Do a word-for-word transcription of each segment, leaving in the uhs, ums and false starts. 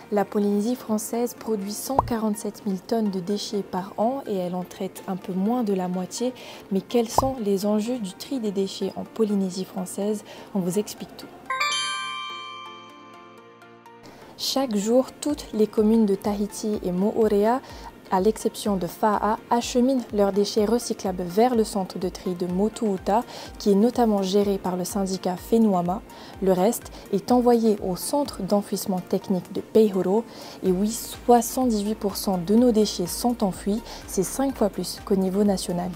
La Polynésie française produit cent quarante-sept mille tonnes de déchets par an et elle en traite un peu moins de la moitié. Mais quels sont les enjeux du tri des déchets en Polynésie française? On vous explique tout. Chaque jour, toutes les communes de Tahiti et Moorea, à l'exception de Fa'a, acheminent leurs déchets recyclables vers le centre de tri de Motuuta, qui est notamment géré par le syndicat Whenuama. Le reste est envoyé au centre d'enfouissement technique de Peihoro. Et oui, soixante-dix-huit pour cent de nos déchets sont enfouis, c'est cinq fois plus qu'au niveau national.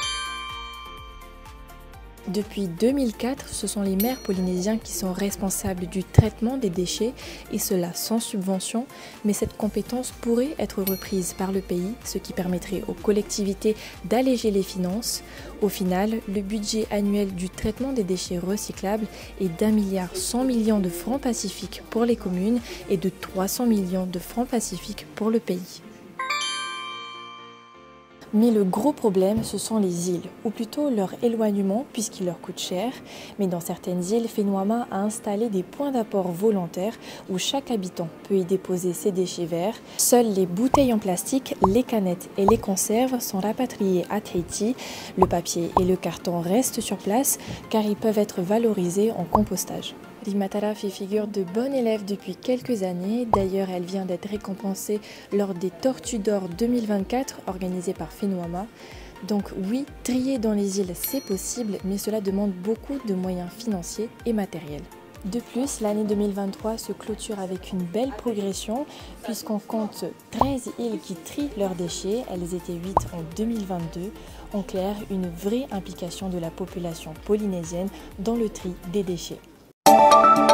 Depuis deux mille quatre, ce sont les maires polynésiens qui sont responsables du traitement des déchets, et cela sans subvention, mais cette compétence pourrait être reprise par le pays, ce qui permettrait aux collectivités d'alléger les finances. Au final, le budget annuel du traitement des déchets recyclables est d'un milliard cent millions de francs pacifiques pour les communes et de trois cents millions de francs pacifiques pour le pays. Mais le gros problème, ce sont les îles, ou plutôt leur éloignement puisqu'il leur coûte cher. Mais dans certaines îles, Whenuama a installé des points d'apport volontaires où chaque habitant peut y déposer ses déchets verts. Seules les bouteilles en plastique, les canettes et les conserves sont rapatriées à Tahiti. Le papier et le carton restent sur place car ils peuvent être valorisés en compostage. Rimatara fait figure de bonne élève depuis quelques années. D'ailleurs, elle vient d'être récompensée lors des Tortues d'Or deux mille vingt-quatre organisées par Whenuama. Donc oui, trier dans les îles, c'est possible, mais cela demande beaucoup de moyens financiers et matériels. De plus, l'année deux mille vingt-trois se clôture avec une belle progression puisqu'on compte treize îles qui trient leurs déchets. Elles étaient huit en deux mille vingt-deux. En clair, une vraie implication de la population polynésienne dans le tri des déchets. Thank you.